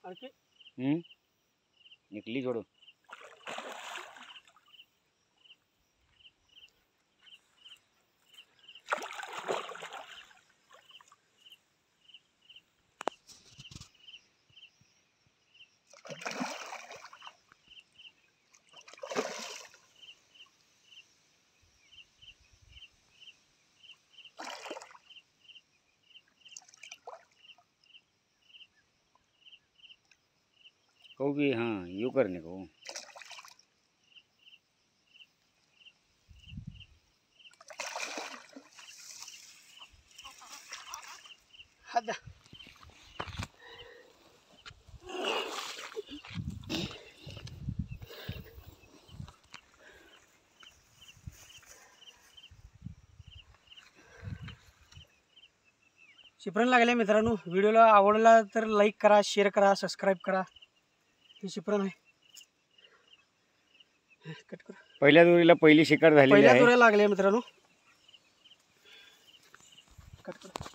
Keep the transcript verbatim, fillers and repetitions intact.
आणखी हम्म निकली छोड़ो। को भी हाँ यू करने को। हद शिपरण लागले मित्रांनो। व्हिडिओला आवडला तर लाईक करा, शेअर करा, सबस्क्राईब करा। हे शिपरण आहे, कट करा। पहिल्या दोरीला पहिली शिकार झालेली आहे। पहिल्या दोऱ्या लागल्या मित्रांनो, कट करा।